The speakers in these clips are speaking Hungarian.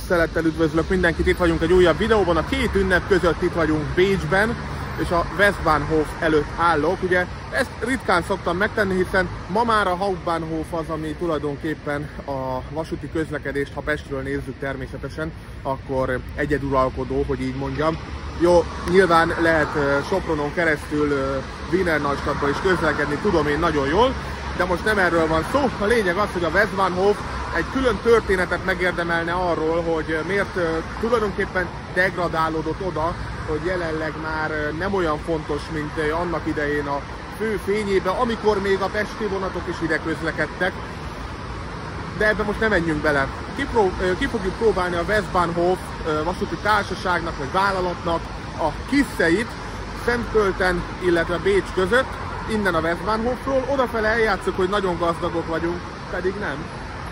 tisztelettel üdvözlök mindenkit, itt vagyunk egy újabb videóban. A két ünnep között itt vagyunk Bécsben, és a Westbahnhof előtt állok. Ugye ezt ritkán szoktam megtenni, hiszen ma már a Hauptbahnhof az, ami tulajdonképpen a vasúti közlekedést, ha Pestről nézzük természetesen, akkor egyeduralkodó, hogy így mondjam. Jó, nyilván lehet Sopronon keresztül Wiener Neustadtba is közlekedni, tudom én nagyon jól, de most nem erről van szó. A lényeg az, hogy a Westbahnhof egy külön történetet megérdemelne arról, hogy miért tulajdonképpen degradálódott oda, hogy jelenleg már nem olyan fontos, mint annak idején a fő fényében, amikor még a pesti vonatok is ide közlekedtek. De ebben most nem menjünk bele. Ki fogjuk próbálni a Westbahnhof vasúti társaságnak vagy vállalatnak a kisszeit Szentkölten, illetve Bécs között, innen a Westbahnhofról. Odafele eljátszok, hogy nagyon gazdagok vagyunk, pedig nem.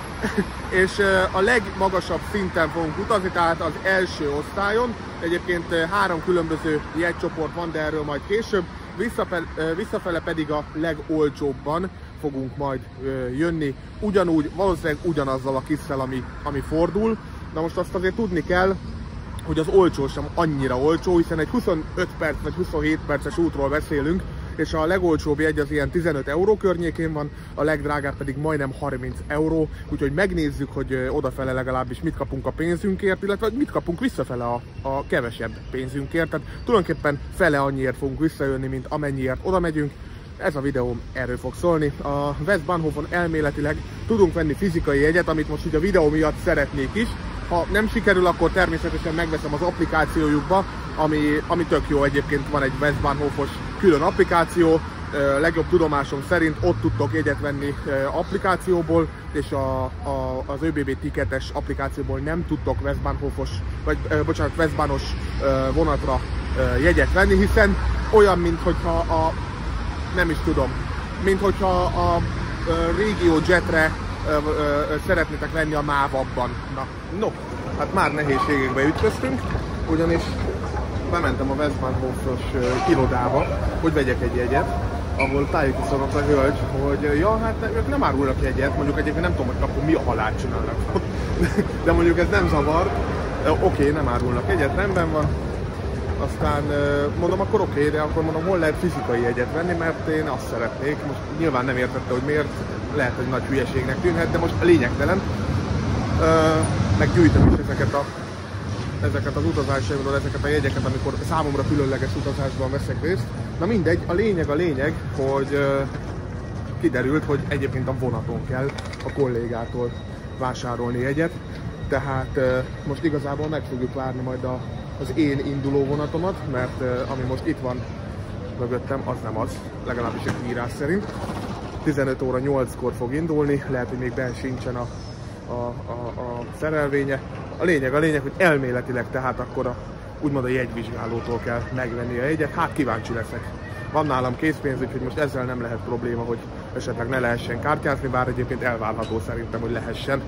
És a legmagasabb szinten fogunk utazni, tehát az első osztályon. Egyébként 3 különböző jegycsoport van, de erről majd később. Visszafele pedig a legolcsóbban fogunk majd jönni, ugyanúgy, valószínűleg ugyanazzal a kisszel, ami fordul. Na most azt azért tudni kell, hogy az olcsó sem annyira olcsó, hiszen egy 25 perc vagy 27 perces útról beszélünk, és a legolcsóbb jegy az ilyen 15 euró környékén van, a legdrágább pedig majdnem 30 euró, úgyhogy megnézzük, hogy odafele legalábbis mit kapunk a pénzünkért, illetve mit kapunk visszafele a kevesebb pénzünkért, tehát tulajdonképpen fele annyiért fogunk visszajönni, mint amennyiért oda megyünk. Ez a videóm erről fog szólni. A Westbahnhofon elméletileg tudunk venni fizikai jegyet, amit most ugye a videó miatt szeretnék is. Ha nem sikerül, akkor természetesen megveszem az applikációjukba, ami tök jó. Egyébként van egy Westbahnhofos külön applikáció, legjobb tudomásom szerint ott tudtok jegyet venni applikációból, és az ÖBB Ticketes applikációból nem tudtok Westbahnos vonatra jegyet venni, hiszen olyan, minthogyha nem is tudom, minthogyha a RegioJetre szeretnétek venni a MÁV-ban. No, hát már nehézségekbe ütköztünk, ugyanis bementem a Westbahnhofos irodába, hogy vegyek egy jegyet, ahol tájékoztatott a hölgy, hogy ja, hát ők nem árulnak jegyet, mondjuk egyébként nem tudom, hogy akkor mi a halált csinálnak. De mondjuk ez nem zavar. Oké, nem árulnak jegyet, rendben van. Aztán mondom, akkor oké, de akkor mondom, hol lehet fizikai jegyet venni, mert én azt szeretnék. Most nyilván nem értette, hogy miért, lehet, hogy nagy hülyeségnek tűnhet, de most lényegtelen. Meggyűjtöm is ezeket az utazásaimról, ezeket a jegyeket, amikor számomra különleges utazásban veszek részt. Na mindegy, a lényeg, hogy kiderült, hogy egyébként a vonaton kell a kollégától vásárolni jegyet. Tehát most igazából meg fogjuk várni majd az én induló vonatomat, mert ami most itt van mögöttem, az nem az, legalábbis egy írás szerint. 15 óra 8-kor fog indulni, lehet, hogy még benn sincsen a szerelvénye. A lényeg, hogy elméletileg tehát akkor úgymond a jegyvizsgálótól kell megvenni a jegyet. Hát kíváncsi leszek. Van nálam készpénz, úgyhogy most ezzel nem lehet probléma, hogy esetleg ne lehessen kártyázni, bár egyébként elvárható szerintem, hogy lehessen.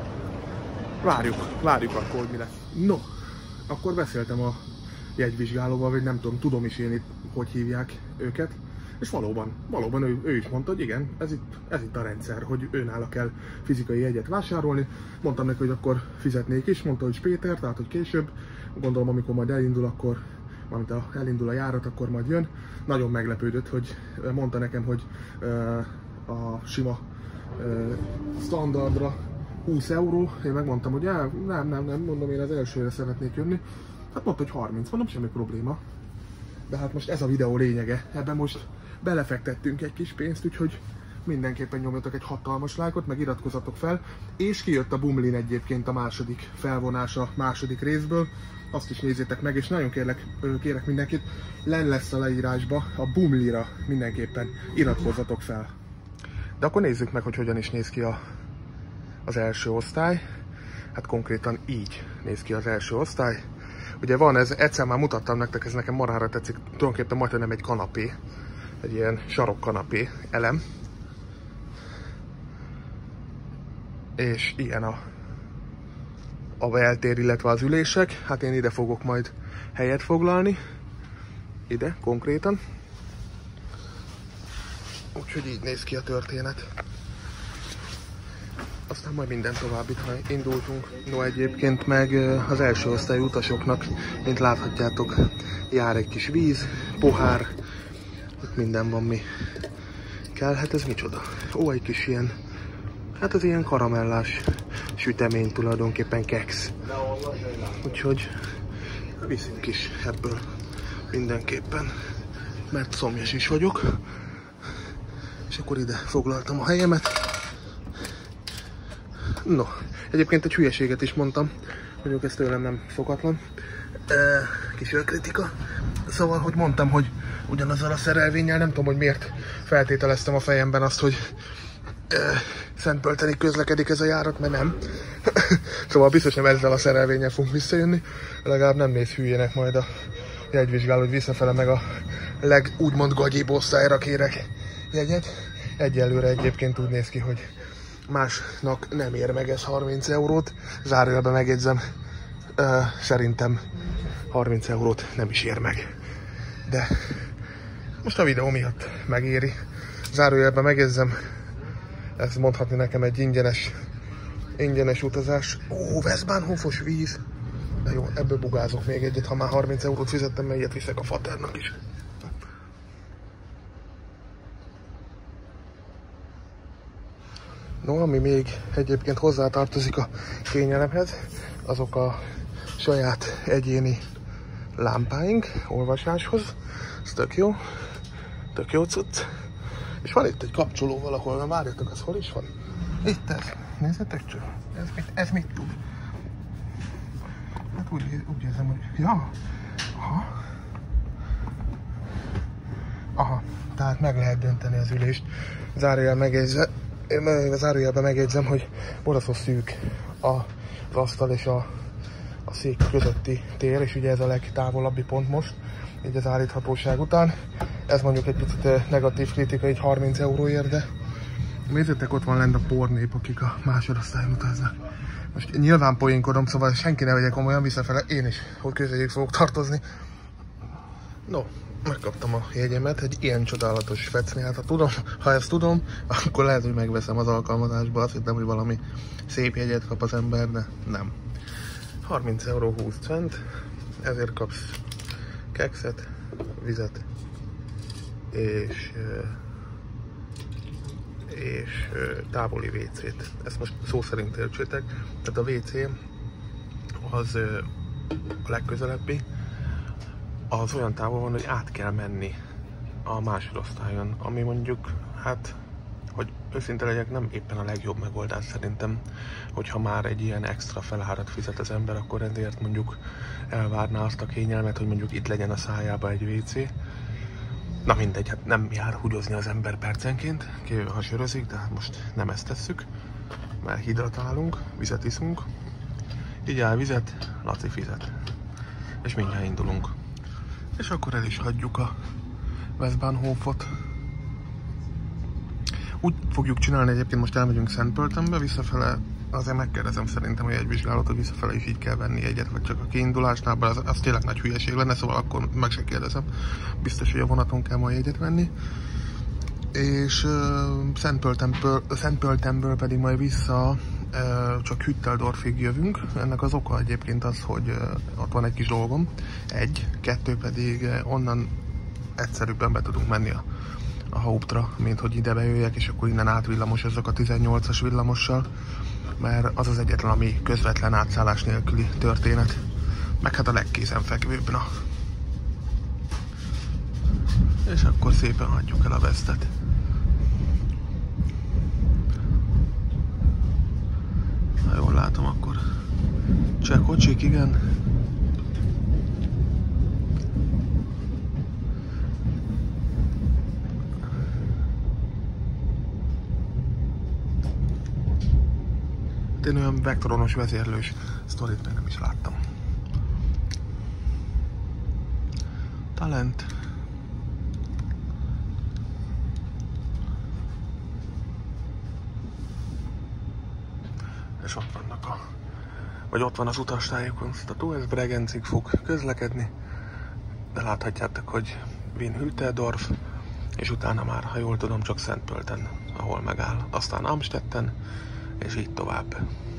Várjuk akkor, hogy mi lesz. No, akkor beszéltem a jegyvizsgálóval, vagy nem tudom is én itt, hogy hívják őket. És valóban ő is mondta, hogy igen, ez itt a rendszer, hogy őnála kell fizikai jegyet vásárolni. Mondtam neki, hogy akkor fizetnék is, mondta, hogy Péter, tehát hogy később. Gondolom, amikor majd elindul, akkor, mármint elindul a járat, akkor majd jön. Nagyon meglepődött, hogy mondta nekem, hogy a sima standardra 20 euró. Én megmondtam, hogy nem, mondom, én az elsőre szeretnék jönni. Hát mondta, hogy 30, mondom, semmi probléma. De hát most ez a videó lényege, ebben most belefektettünk egy kis pénzt, úgyhogy mindenképpen nyomjatok egy hatalmas lájkot, meg iratkozzatok fel, és kijött a Bumlin egyébként a második felvonás a második részből, azt is nézzétek meg, és nagyon kérek mindenkit, lenn lesz a leírásba, a Bumlira mindenképpen iratkozzatok fel. De akkor nézzük meg, hogy hogyan is néz ki az első osztály. Hát konkrétan így néz ki az első osztály. Ugye van ez, egyszer már mutattam nektek, ez nekem marhára tetszik, tulajdonképpen majdnem egy kanapé, egy ilyen sarokkanapé elem. És ilyen a beltér, illetve az ülések. Hát én ide fogok majd helyet foglalni, ide konkrétan. Úgyhogy így néz ki a történet. A aztán majd minden továbbit, ha indultunk. No, egyébként meg az első osztályú utasoknak, mint láthatjátok, jár egy kis víz, pohár, itt minden van, mi kell. Hát ez micsoda? Ó, egy kis ilyen, hát az ilyen karamellás sütemény, tulajdonképpen keksz. Úgyhogy viszünk is ebből mindenképpen, mert szomjas is vagyok. És akkor ide foglaltam a helyemet. No, egyébként egy hülyeséget is mondtam, mondjuk ez tőlem nem szokatlan. Kis önkritika. Szóval, hogy mondtam, hogy ugyanazzal a szerelvénnyel, nem tudom, hogy miért feltételeztem a fejemben azt, hogy Szentpöltenig közlekedik ez a járat, mert nem. Szóval biztos nem ezzel a szerelvénnyel fogunk visszajönni. Legalább nem néz hülyének majd a jegyvizsgáló, hogy visszafele meg a úgymond gagyibb osztályra kérek jegyet. Egyelőre egyébként úgy néz ki, hogy másnak nem ér meg ez 30 eurót. Zárójelben megjegyzem, szerintem 30 eurót nem is ér meg. De most a videó miatt megéri. Zárójelben megjegyzem, ez mondhatni nekem egy ingyenes utazás. Ó, Westbahnhofos víz. De jó, ebből bugázok még egyet, ha már 30 eurót fizettem, mert ilyet viszek a faternak is. No, ami még egyébként hozzátartozik a kényelemhez, azok a saját egyéni lámpáink olvasáshoz. Ez tök jó cucc. És van itt egy kapcsoló valahol, na várjatok, az hol is van? Itt ez, nézzetek csak, ez mit tud? Hát úgy érzem, hogy, ja, aha, tehát meg lehet dönteni az ülést. Zárójelben megjegyzem, hogy borzasztó szűk az asztal és a szék közötti tér, és ugye ez a legtávolabbi pont most, így az állíthatóság után. Ez mondjuk egy picit negatív kritika, így 30 euróért, de nézzétek, ott van lent a pornép, akik a másodosztályon utaznak. Most nyilván poénkodom, szóval senki ne vegye komolyan, visszafele én is közéjük fogok tartozni. No, megkaptam a jegyemet, egy ilyen csodálatos fecni, hát ha ezt tudom, akkor lehet, hogy megveszem az alkalmazásba, azt hittem, hogy valami szép jegyet kap az ember, de nem. 30 euró 20 cent, ezért kapsz kekszet, vizet és távoli WC-t. Ezt most szó szerint értsétek. Tehát a WC az a legközelebbi, az olyan távol van, hogy át kell menni a másodosztályon, ami mondjuk, hát, hogy őszinte legyek, nem éppen a legjobb megoldás szerintem, hogyha már egy ilyen extra felárat fizet az ember, akkor ezért mondjuk elvárná azt a kényelmet, hogy mondjuk itt legyen a szájába egy WC. Na mindegy, hát nem jár húgyozni az ember percenként, kivéve ha sörözik, de hát most nem ezt tesszük, mert hidratálunk, vizet iszunk. Így áll vizet, Laci fizet. És mindjárt indulunk. És akkor el is hagyjuk a Westbahnhofot. Úgy fogjuk csinálni, egyébként most elmegyünk Szentpöltenbe, visszafele azért megkérdezem szerintem a jegyvizsgálót, hogy visszafele is így kell venni egyet, vagy csak a kiindulásnál, az tényleg nagy hülyeség lenne, szóval akkor meg se kérdezem. Biztos, hogy a vonaton kell majd jegyet venni. És Szentpöltenből pedig majd vissza csak Hütteldorfig jövünk. Ennek az oka egyébként az, hogy ott van egy kis dolgom. Kettő pedig onnan egyszerűbben be tudunk menni a Hauptra, mint hogy ide bejöjjek, és akkor innen átvillamosozok a 18-as villamossal, mert az az egyetlen, ami közvetlen átszállás nélküli történet. Meg hát a legkézenfekvőbb, na. És akkor szépen hagyjuk el a Westet. Ha jól látom, akkor cseh kocsik, igen. Én olyan vektoronos vezérlős sztorit még nem is láttam. Talent. És ott vannak ott van az utastájékoztató, ez Bregencig fog közlekedni, de láthatjátok, hogy Wien Hütteldorf, és utána már, ha jól tudom, csak Szentpölten, ahol megáll. Aztán Amstetten, és így tovább.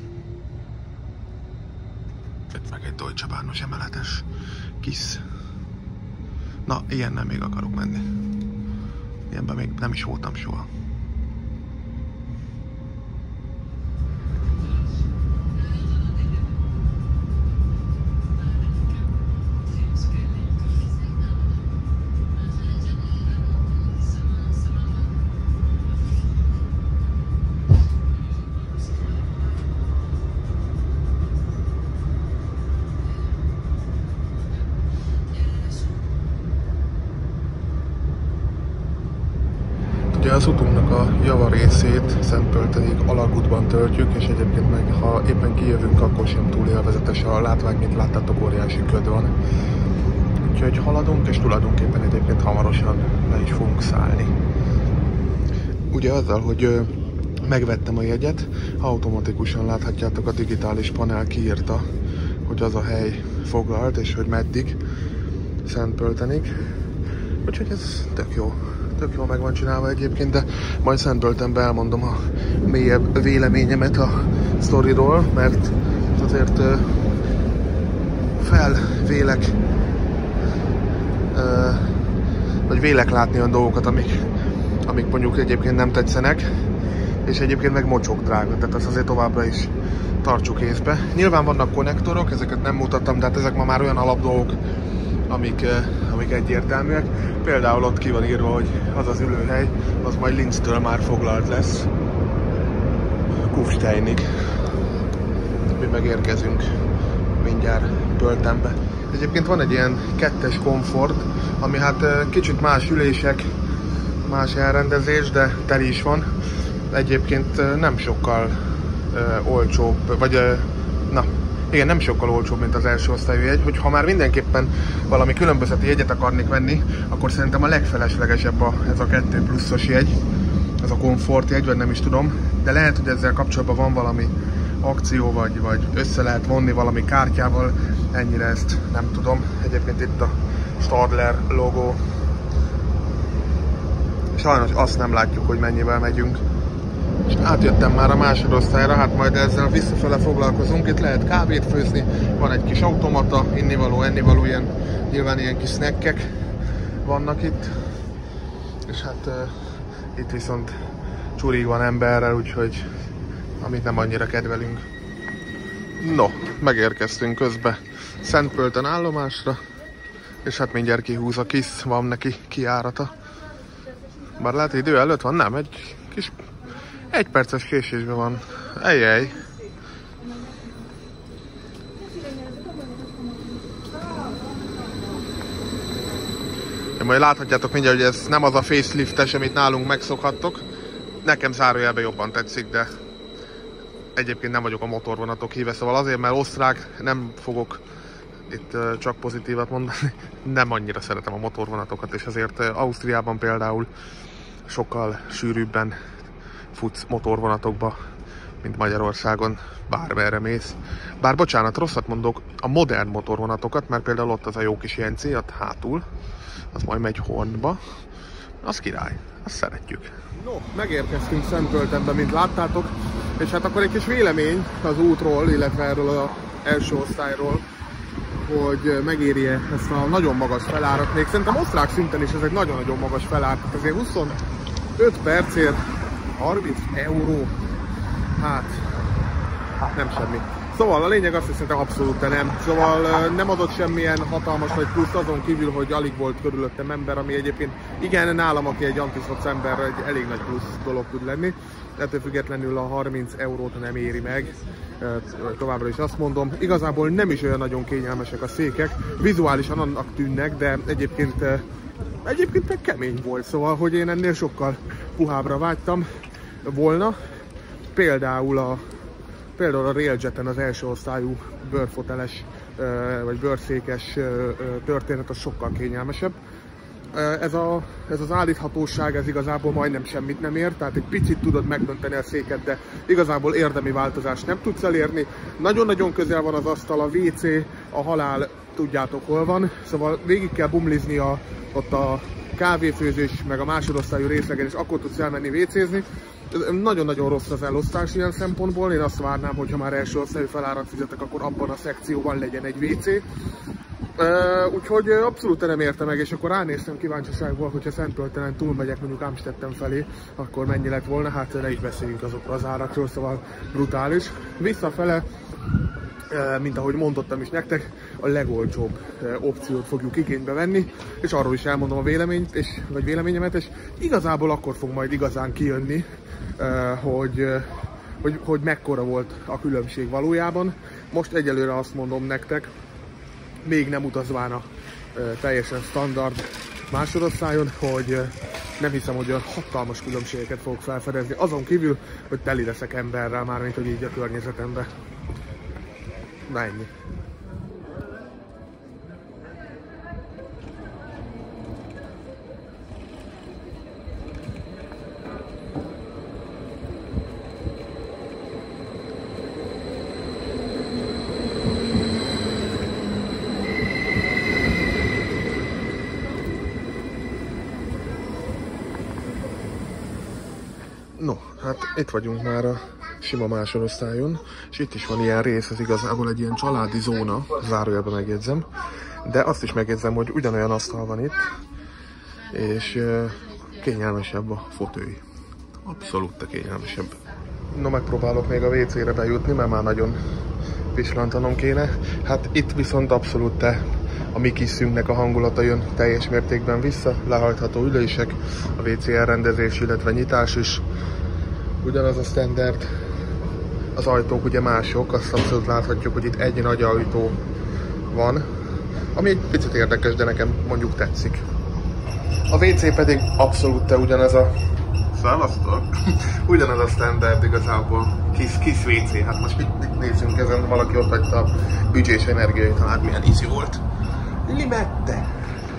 Itt meg egy Deutsche Bahnos emeletes kis. Na, ilyennel még akarok menni. Ilyenben még nem is voltam soha. Ugye az utunknak a javarészét Szentpöltenig alagútban töltjük, és egyébként meg ha éppen kijövünk, akkor sem túl élvezetes a látvány, mint láttátok, óriási köd van. Úgyhogy haladunk, és tulajdonképpen egyébként hamarosan le is fogunk szállni. Ugye azzal, hogy megvettem a jegyet, automatikusan láthatjátok, a digitális panel kiírta, hogy az a hely foglalt, és hogy meddig Szentpöltenig. Úgyhogy ez tök jó. Tök jól meg van csinálva egyébként, de majd Szentpöltenben elmondom a mélyebb véleményemet a sztoriról, mert azért vélek látni olyan dolgokat, amik mondjuk egyébként nem tetszenek, és egyébként meg mocsok drága, tehát azt azért továbbra is tartsuk észbe. Nyilván vannak konnektorok, ezeket nem mutattam, de hát ezek ma már olyan alapdolgok, amik egyértelműek. Például ott ki van írva, hogy az az ülőhely, az majd Linztől már foglalt lesz. Kufsteinig. Mi megérkezünk mindjárt Pöltenbe. Egyébként van egy ilyen kettes komfort, ami hát kicsit más ülések, más elrendezés, de teli is van. Egyébként nem sokkal olcsóbb, vagy igen, nem sokkal olcsóbb, mint az első osztályú jegy. Hogyha már mindenképpen valami különbözeti jegyet akarnék venni, akkor szerintem a legfeleslegesebb ez a 2 pluszos jegy, ez a komfortjegy, vagy nem is tudom, de lehet, hogy ezzel kapcsolatban van valami akció, vagy össze lehet vonni valami kártyával, ennyire ezt nem tudom. Egyébként itt a Stadler logó. Sajnos azt nem látjuk, hogy mennyivel megyünk. És átjöttem már a másodosztályra, hát majd ezzel visszafele foglalkozunk. Itt lehet kávét főzni, van egy kis automata, innivaló, ennivaló, nyilván ilyen kis snackek vannak itt. És hát itt viszont csurig van emberrel, úgyhogy amit nem annyira kedvelünk. No, megérkeztünk közbe Szentpölten állomásra, és hát mindjárt kihúz a KISZ, van neki kijárata. Bár lehet idő előtt van, nem? Egy kis 1 perces késésben van. Ejjej! De majd láthatjátok mindjárt, hogy ez nem az a faceliftes, amit nálunk megszokhattok. Nekem zárójelben jobban tetszik, de egyébként nem vagyok a motorvonatok híve, szóval azért, mert osztrák, nem fogok itt csak pozitívat mondani. Nem annyira szeretem a motorvonatokat, és azért Ausztriában például sokkal sűrűbben futsz motorvonatokba, mint Magyarországon, bármerre mész. Bár bocsánat, rosszat mondok, a modern motorvonatokat, mert például ott az a jó kis Jenci, ott hátul, az majd megy Hornba, az király, azt szeretjük. No, megérkeztünk Szentpöltenbe, mint láttátok, és hát akkor egy kis vélemény az útról, illetve erről az első osztályról, hogy megéri-e ezt a nagyon magas felárat. Még szerintem osztrák szinten is ez egy nagyon-nagyon magas felár, azért 25 percért 30 euró, hát nem semmi. Szóval a lényeg azt, hogy szerintem abszolút nem. Szóval nem adott semmilyen hatalmas vagy plusz, azon kívül, hogy alig volt körülöttem ember, ami egyébként igen, nálam, aki egy antiszoc ember, egy elég nagy plusz dolog tud lenni. Ettől függetlenül a 30 eurót nem éri meg. Továbbra is azt mondom, igazából nem is olyan nagyon kényelmesek a székek, vizuálisan annak tűnnek, de egyébként meg kemény volt, szóval, hogy én ennél sokkal puhábbra vágytam volna. Például a Railjeten az első osztályú bőrfoteles vagy bőrszékes történet az sokkal kényelmesebb. Ez az állíthatóság, ez igazából majdnem semmit nem ér, tehát egy picit tudod megdönteni a széket, de igazából érdemi változást nem tudsz elérni. Nagyon-nagyon közel van az asztal, a WC, a halál, tudjátok hol van, szóval végig kell bumlizni ott a kávéfőzés, meg a másodosztályú részlegen, és akkor tudsz elmenni WC-zni. nagyon-nagyon rossz az elosztás ilyen szempontból. Én azt várnám, hogyha már első osztályú felárat fizetek, akkor abban a szekcióban legyen egy WC. Úgyhogy abszolút nem érte meg, és akkor ránéztem kíváncsiságból, hogyha Szentpöltenen túlmegyek mondjuk Amstetten felé, akkor mennyi lett volna, hát ne is beszéljünk azokról az árakról, szóval brutális. Visszafele, mint ahogy mondottam is nektek, a legolcsóbb opciót fogjuk igénybe venni, és arról is elmondom a véleményemet, és igazából akkor fog majd igazán kijönni, hogy mekkora volt a különbség valójában. Most egyelőre azt mondom nektek, még nem utazván a teljesen standard másodosztályon, hogy nem hiszem, hogy olyan hatalmas különbségeket fogok felfedezni, azon kívül, hogy teli leszek emberrel, mármint hogy így a környezetemben. Na ennyi. No, hát itt vagyunk már a sima másodosztályon, és itt is van ilyen rész, ez igazából egy ilyen családi zóna, zárójelben megjegyzem, de azt is megjegyzem, hogy ugyanolyan asztal van itt, és kényelmesebb a fotői. Abszolút kényelmesebb. No, megpróbálok még a WC-re bejutni, mert már nagyon pislantanom kéne. Hát itt viszont abszolút a mi kis szünknek a hangulata jön teljes mértékben vissza, lehajtható ülések, a WC elrendezés, illetve nyitás is ugyanaz a standard. Az ajtók ugye mások, azt abszolút láthatjuk, hogy itt egy nagy ajtó van, ami egy picit érdekes, de nekem mondjuk tetszik. A WC pedig abszolút ugyanaz a szevasztok, ugyanaz a standard igazából, kis WC. Hát most mit nézzünk ezen, valaki ott hagyta a büdzsés energiait, hát milyen ízű volt. Limette!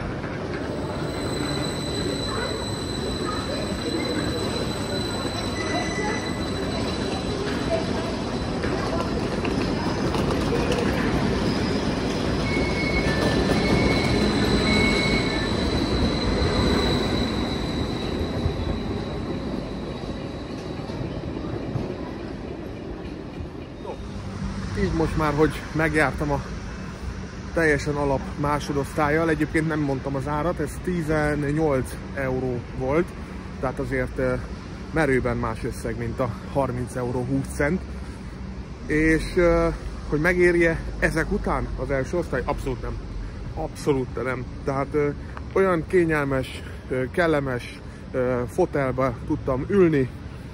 Így most már, hogy megjártam a teljesen alap másodosztállyal, egyébként nem mondtam az árat, ez 18 euró volt, tehát azért merőben más összeg, mint a 30 euró 20 cent. És hogy megérje ezek után az első osztály? Abszolút nem. Abszolút nem. Tehát olyan kényelmes, kellemes fotelbe tudtam ülni,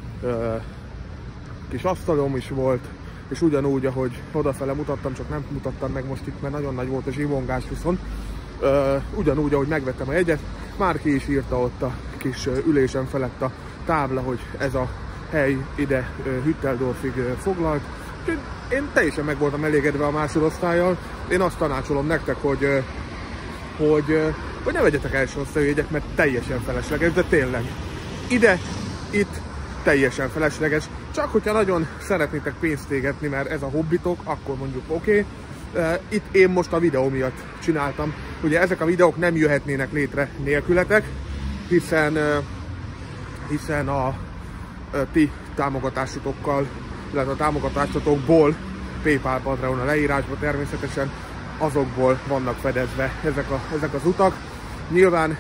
kis asztalom is volt, és ugyanúgy, ahogy odafele mutattam, csak nem mutattam meg most itt, mert nagyon nagy volt a zsivongás viszont, ugyanúgy, ahogy megvettem a jegyet, már ki is írta ott a kis ülésem felett a tábla, hogy ez a hely ide Hütteldorfig foglalt. Én teljesen meg voltam elégedve a másodosztállyal. Én azt tanácsolom nektek, hogy ne vegyetek első osztályú jegyet, mert teljesen felesleges, de tényleg. Itt teljesen felesleges. Csak hogyha nagyon szeretnétek pénzt égetni, mert ez a hobbitok, akkor mondjuk oké. Itt én most a videó miatt csináltam. Ugye ezek a videók nem jöhetnének létre nélkületek, hiszen a ti támogatásotokkal, illetve a támogatásotokból, PayPal, Patreon a leírásban természetesen, azokból vannak fedezve ezek az utak. Nyilván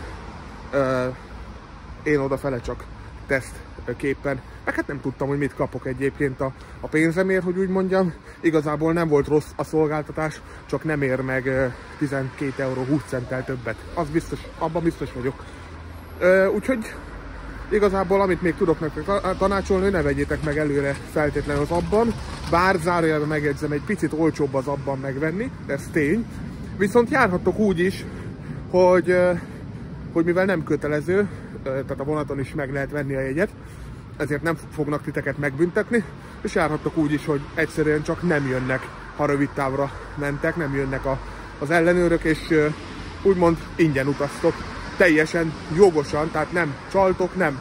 én odafele csak tesztképpen, meg hát nem tudtam, hogy mit kapok egyébként a pénzemért, hogy úgy mondjam. Igazából nem volt rossz a szolgáltatás, csak nem ér meg 12 euró 20 centtel többet. Az biztos, abban biztos vagyok. Úgyhogy igazából amit még tudok nektek tanácsolni, ne vegyétek meg előre feltétlenül az abban, bár zárójelben megjegyzem, egy picit olcsóbb az abban megvenni, ez tény. Viszont járhattok úgy is, hogy mivel nem kötelező, tehát a vonaton is meg lehet venni a jegyet, ezért nem fognak titeket megbüntetni, és járhattok úgy is, hogy egyszerűen csak nem jönnek, ha rövid távra mentek, nem jönnek az ellenőrök, és úgymond ingyen utaztok, teljesen jogosan, tehát nem csaltok, nem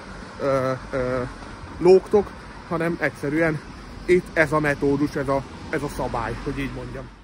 lógtok, hanem egyszerűen itt ez a metódus, ez a szabály, hogy így mondjam.